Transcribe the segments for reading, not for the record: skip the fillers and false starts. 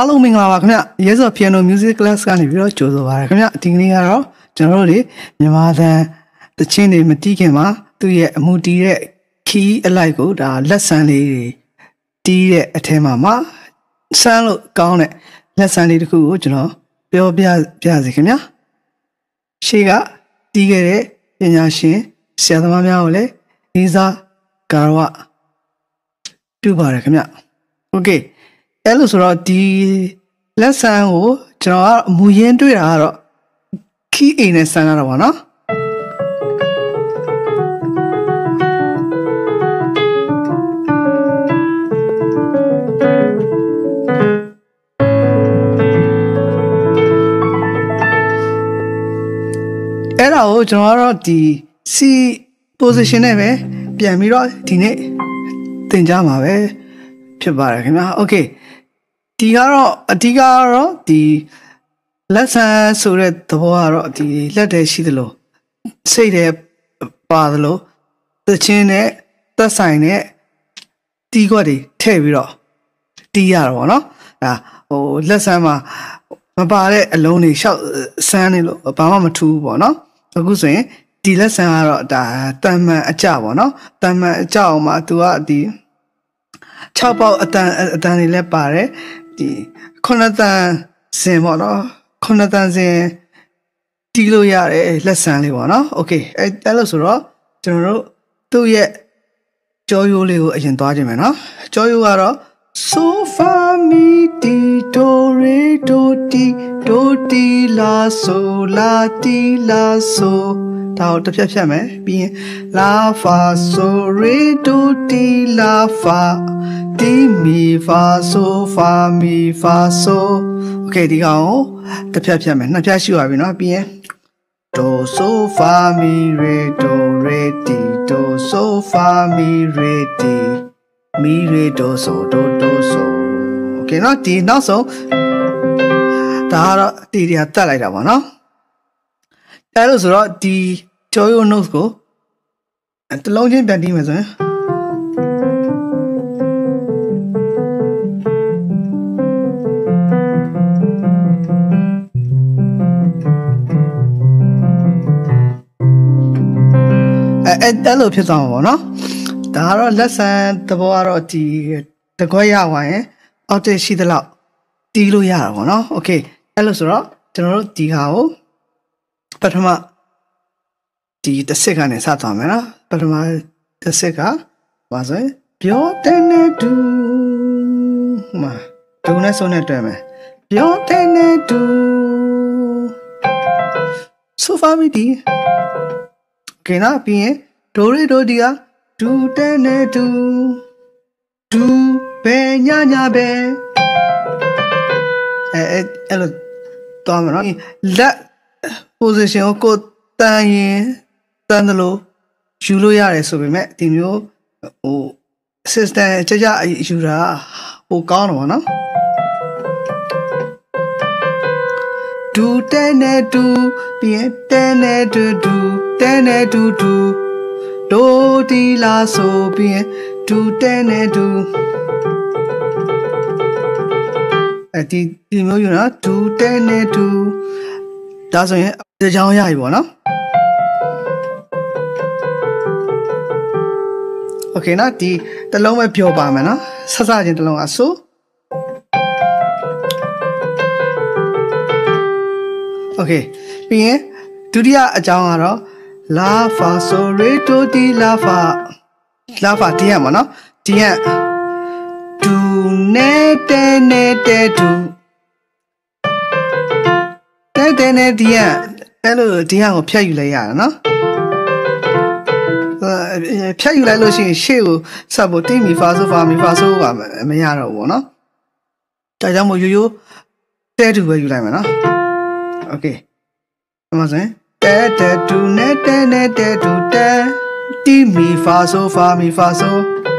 အားလုံးမင်္ဂလာပါခင်ဗျရဲစော် piano music class ကနေပြီးတော့ကြိုဆိုပါရခင်ဗျဒီကနေ့ကတော့ကျွန်တော်တို့မြန်မာသံတချင်းတွေမတီးခင်မှာသူ့ရဲ့အမှုတီးတဲ့ key အလိုက်ကိုဒါလက်ဆန်းလေးတွေတီးတဲ့အထဲမှာဆန်းလို့ကောင်းတဲ့လက်ဆန်းလေးတစ်ခုကိုကျွန်တော်ပြောပြစီခင်ဗျရှေ့ကတီးခဲ့တဲ့ပညာရှင်ဆရာသမားများကိုလည်းလေးစားကာရဝပြုပါတယ်ခင်ဗျโอเคအဲ့လိုဆိုတော့ဒီလက်ဆန်းကိုကျွန်တော်ကအမူရင်းတွေ့တာကတော့ key A နဲ့ဆန်းရတာပါနော်အဲ့ဒါကိုကျွန်တော်ကတော့ဒီ C position နဲ့ပဲပြန်ပြီးတော့ဒီနေ့သင်ကြားမှာပဲဖြစ်ပါတယ်ခင်ဗျာโอเคဒီကတော့အဓိကကတော့ဒီလက်ဆန်းဆိုတဲ့သဘောကတော့ဒီလက်တွေရှိသလိုစိတ်တွေပါသလိုသချင်းနဲ့သက်ဆိုင်တဲ့တီးခွက်တွေထည့်ပြီးတော့တီးရတာပေါ့နော်ဒါဟိုလက်ဆန်းမှာမပါတဲ့အလုံးတွေရှောက်ဆန်းနေလို့ဘာမှမထူးဘူးပေါ့နော်အခုဆိုရင်ဒီလက်ဆန်းကတော့ဒါတန်မှန်အကြပေါ့နော်တန်မှန်အကြအောင်မှာသူကဒီ6ပေါက်အတန်တွေလည်းပါတယ်ဒီ9တန်စင်ပေါ့နော်9တန်စင်တီးလို့ရတယ်လက်ဆန်းလေးပေါ့နော်โอเคအဲ့လို့ဆိုတော့ကျွန်တော်တို့သူ့ရဲ့ကြောရိုးလေးကိုအရင်သွားကြည့်မယ်နော်ကြောရိုးကတော့ so fa mi ti do re do ti la so la ti la so ဒါကိုတစ်ဖြတ်မယ်ပြီးရင် la fa so re do ti la fa ti mi fa so fa mi fa so โอเคဒီကောင်ကိုတစ်ဖြတ်မယ်နှစ်ဖြတ်ရှိပါပြီเนาะပြီးရင် do so fa mi re do re ti do so fa mi re ti mi re do so do so โอเคเนาะဒီနောက်ဆုံးဒါကတော့တီရီယာတက်လိုက်တာပေါ့เนาะအဲ့လိုဆိုတော့ဒီကြောရိုး notes ကိုတလုံးချင်းပြန်တီးမယ်ဆိုရင်အဲ့လိုဖြစ်သွားမှာပေါ့နော်ဒါကတော့လက်ဆန်းသဘောကတော့ဒီတကွက်ရသွားရင်အောက်တက်ရှိသလောက်တီးလို့ရတာပေါ့နော်โอเคအဲ့လိုဆိုတော့ကျွန်တော်တို့ဒီဟာကိုပထမဒီတစ်စစ်ကနေစသွားမယ်နော်ပထမတစ်စစ်ကဘာဆိုရင်ပြောတဲ့နဲ့တူမှာဒုနဲ့ဆုံးနဲ့တွဲမယ်ပြောတဲ့နဲ့တူဆိုဖာမီဒီโอเคနော်ပြီးရင်ဒိုရီဒိုဒီကဒူတဲ့နဲ့တူဒူပဲညာပဲအဲ့လိုသွားမယ်နော်လက် position ကိုတန်ရင်တန်တယ်လို့ယူလို့ရတယ်ဆိုပေမဲ့ဒီမျိုးဟို assistant ကြယူတာပိုကောင်းတယ်ပေါ့နော်ဒူတဲနဲ့ဒူပြီးရင်တဲနဲ့ဒူဒူတဲနဲ့ဒူဒူဒိုဒီလာဆိုပြီးရင်ဒူတဲနဲ့ဒူဒီမျိုးယူနော်ဒူတဲနဲ့ဒူဒါဆိုရင်ဒီကြောင်ရပြီပေါ့နော်โอเคနော်ဒီတလုံးပဲပြောပါမယ်နော်ဆဆချင်းတလုံးအဆိုโอเคပြီးရင်ဒုတိယအကြောင်းကတော့ la fa so re do ti la fa ဒီရမှာနော်ဒီရဒူနဲ့တဲနဲ့တဲဒူတဲနဲ့ဒီရအဲ့လိုဒီရကိုဖြတ်ယူလိုက်ရတာနော်ဖြတ်ယူလိုက်လို့ရှိရင်ရှေ့ကိုဆက်ဖို့တိမီဖာဆိုဖာမီဖာဆိုကမရတော့ဘူးပေါ့နော်ဒါကြောင့်မို့ရိုးတဲတူပဲယူလိုက်မယ်နော်โอเคဒီမှာဆိုရင်တဲတူနဲ့တဲတူတဲတိမီဖာဆိုဖာမီဖာဆို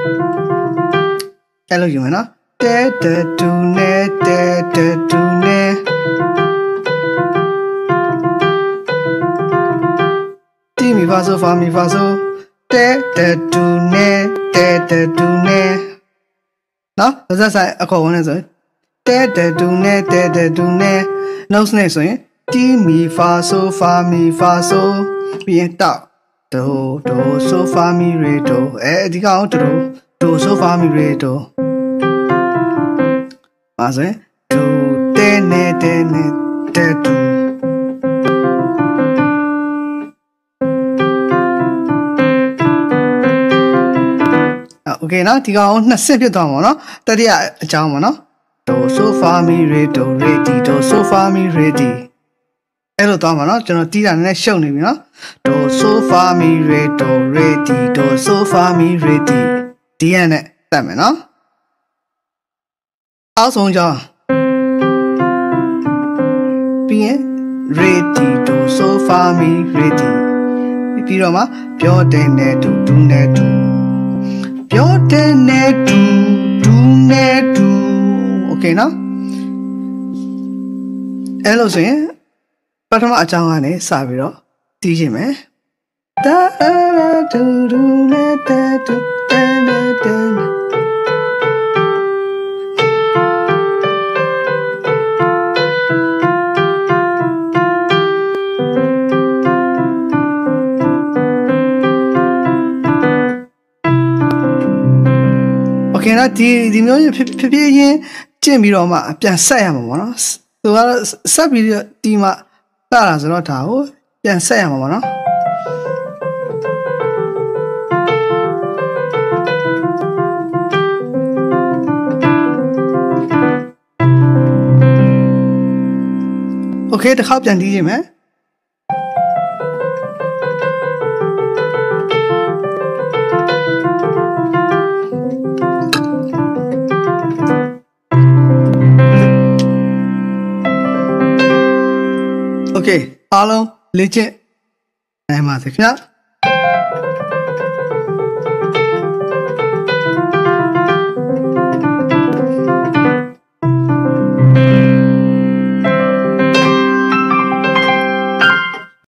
အဲ့လိုယူမယ်နော်တဲတူနဲ့တဲတူနဲ့တိမီဖာဆိုဖာမီဖာဆိုတဲတူနဲ့နော်ဇက်ဆိုင်အခေါ်ဝင်နေဆို te te do ne te te do ne notes နဲ့ဆိုရင်တီမီဖာဆိုဖာမီဖာဆိုပြီးရင်တောက်ဒိုဒိုဆိုဖာမီရေဒိုအဓိကအောင်ဒိုဒိုဆိုဖာမီရေဒိုပါဆိုရင်ဒိုတဲနေတဲနေတဲဒိုโอเคနော်ဒီကောင်နှစ်ဆင့်ဖြစ်သွားမှာเนาะတတိယအကြောင်းပါเนาะဒိုဆိုဖာမီရေဒိုရေဒီဒိုဆိုဖာမီရေဒီအဲ့လိုသွားမှာเนาะကျွန်တော်တီးတာနည်းနည်းရှုပ်နေပြီเนาะဒိုဆိုဖာမီရေဒိုရေဒီဒိုဆိုဖာမီရေဒီဒီရနဲ့တက်မယ်เนาะအောက်ဆုံးကြောင်းပြီးရင်ရေဒီဒိုဆိုဖာမီရေဒီပြီးတော့မှပြောတဲ့နဲ့ဒူဒူနဲ့ဒူပြောတဲ့နဲ့ဒူဒူနဲ့ဒူโอเคနော်အဲ့လိုဆိုရင်ပထမအကြောင်းကနေစပြီးတော့တီးခြင်းမယ်တာဒူဒူနဲ့တာဒူတဲနဲ့တဲโอเคနော်ဒီမျိုးဖြည်းဖြည်းချင်းကျင့်ပြီးတော့မှပြန်ဆက်ရမှာပေါ့နော်သူကဆက်ပြီးတော့ဒီမှာလာတာဆိုတော့ဒါကိုပြန်ဆက်ရမှာပေါ့နော်โอเคတစ်ခါပြန်တီးခြင်းမယ်โอเคအားလုံးလေ့ကျင့်နိုင်ပါစေခင်ဗျာ